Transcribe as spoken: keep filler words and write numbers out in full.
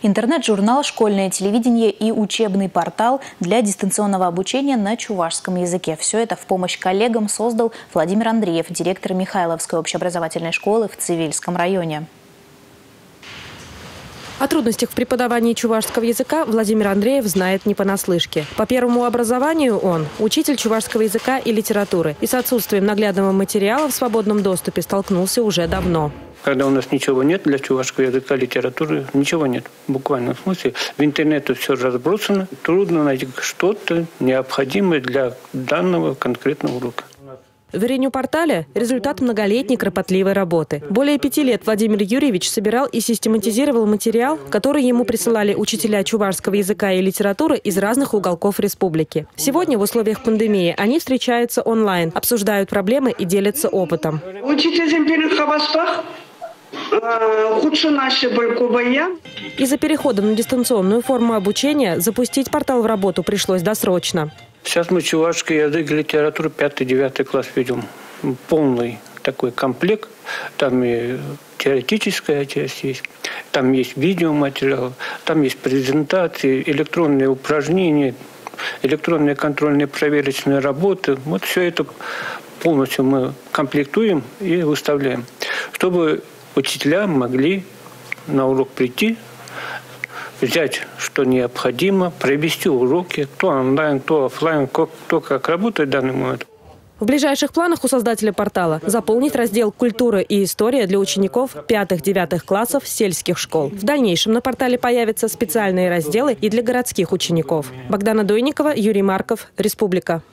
Интернет-журнал, школьное телевидение и учебный портал для дистанционного обучения на чувашском языке. Все это в помощь коллегам создал Владимир Андреев, директор Михайловской общеобразовательной школы в Цивильском районе. О трудностях в преподавании чувашского языка Владимир Андреев знает не понаслышке. По первому образованию он – учитель чувашского языка и литературы. И с отсутствием наглядного материала в свободном доступе столкнулся уже давно. Когда у нас ничего нет для чувашского языка, литературы, ничего нет. В буквальном смысле. В интернете все разбросано. Трудно найти что-то необходимое для данного конкретного урока. В Вереню-портале – результат многолетней кропотливой работы. Более пяти лет Владимир Юрьевич собирал и систематизировал материал, который ему присылали учителя чувашского языка и литературы из разных уголков республики. Сегодня в условиях пандемии они встречаются онлайн, обсуждают проблемы и делятся опытом. Из-за перехода на дистанционную форму обучения запустить портал в работу пришлось досрочно. Сейчас мы чувашский язык и литературу пятый-девятый класс ведем. Полный такой комплект. Там и теоретическая часть есть, там есть видеоматериал, там есть презентации, электронные упражнения, электронные контрольные проверочные работы. Вот все это полностью мы комплектуем и выставляем, чтобы учителя могли на урок прийти, взять, что необходимо, провести уроки, кто онлайн, кто офлайн, кто, кто как работает в данный момент. В ближайших планах у создателя портала заполнить раздел «Культура и история» для учеников пятых-девятых классов сельских школ. В дальнейшем на портале появятся специальные разделы и для городских учеников. Богдана Дойникова, Юрий Марков, Республика.